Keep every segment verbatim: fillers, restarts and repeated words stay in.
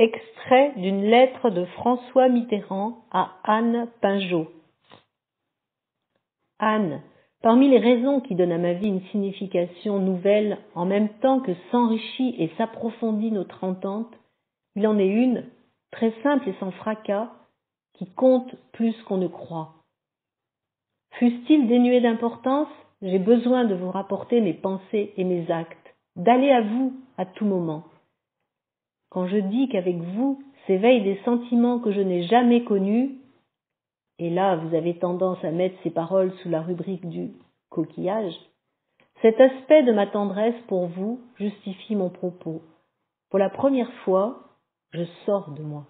Extrait d'une lettre de François Mitterrand à Anne Pinjot. Anne, parmi les raisons qui donnent à ma vie une signification nouvelle en même temps que s'enrichit et s'approfondit notre entente, il en est une, très simple et sans fracas, qui compte plus qu'on ne croit. Fût-il dénué d'importance, j'ai besoin de vous rapporter mes pensées et mes actes, d'aller à vous à tout moment. Quand je dis qu'avec vous s'éveillent des sentiments que je n'ai jamais connus, et là vous avez tendance à mettre ces paroles sous la rubrique du coquillage, cet aspect de ma tendresse pour vous justifie mon propos. Pour la première fois, je sors de moi.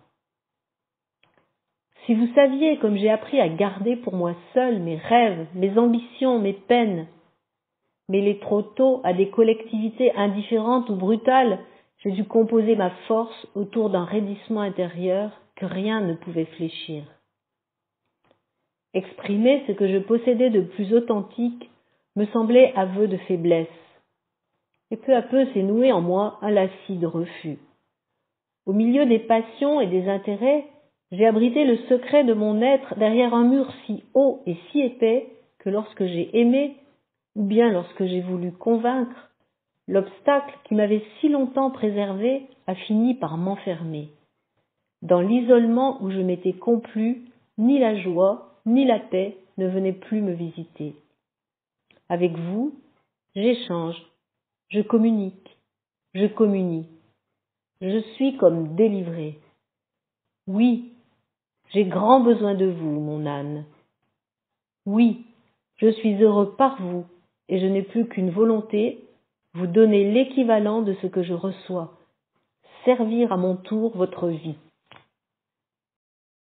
Si vous saviez comme j'ai appris à garder pour moi seul mes rêves, mes ambitions, mes peines, mêlés trop tôt à des collectivités indifférentes ou brutales, j'ai dû composer ma force autour d'un raidissement intérieur que rien ne pouvait fléchir. Exprimer ce que je possédais de plus authentique me semblait aveu de faiblesse. Et peu à peu s'est noué en moi un lacis de refus. Au milieu des passions et des intérêts, j'ai abrité le secret de mon être derrière un mur si haut et si épais que lorsque j'ai aimé, ou bien lorsque j'ai voulu convaincre, l'obstacle qui m'avait si longtemps préservé a fini par m'enfermer. Dans l'isolement où je m'étais complu, ni la joie, ni la paix ne venaient plus me visiter. Avec vous, j'échange, je communique, je communie. Je suis comme délivré. Oui, j'ai grand besoin de vous, mon âne. Oui, je suis heureux par vous, et je n'ai plus qu'une volonté, vous donner l'équivalent de ce que je reçois, servir à mon tour votre vie.